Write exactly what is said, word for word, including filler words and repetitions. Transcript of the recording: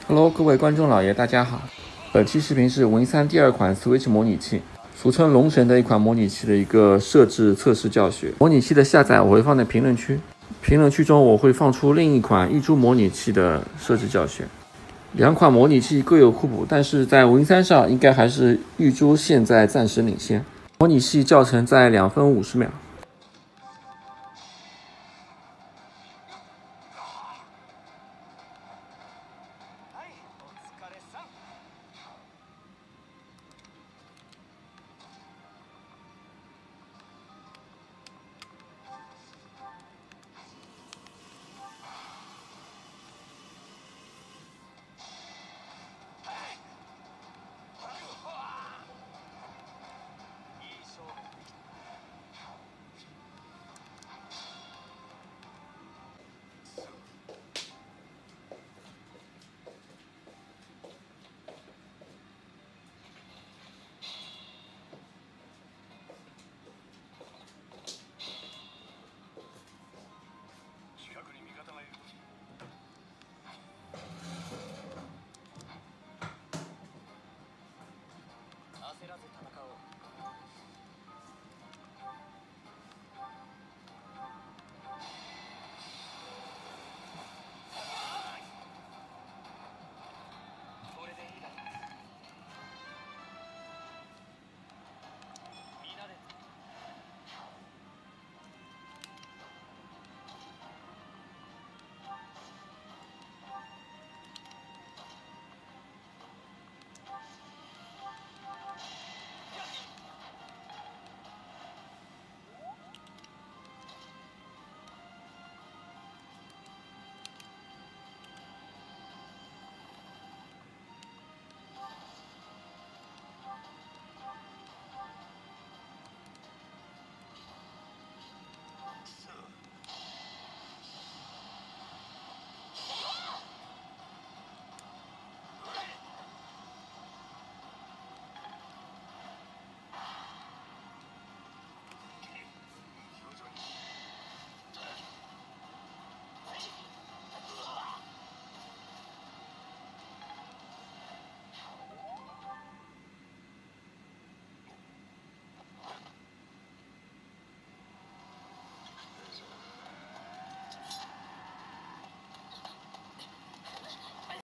Hello， 各位观众老爷，大家好。本期视频是 Win 三第二款 Switch 模拟器，俗称龙神的一款模拟器的一个设置测试教学。模拟器的下载我会放在评论区，评论区中我会放出另一款玉珠模拟器的设置教学。两款模拟器各有互补，但是在 Win 三上应该还是玉珠现在暂时领先。模拟器教程在两分五十秒。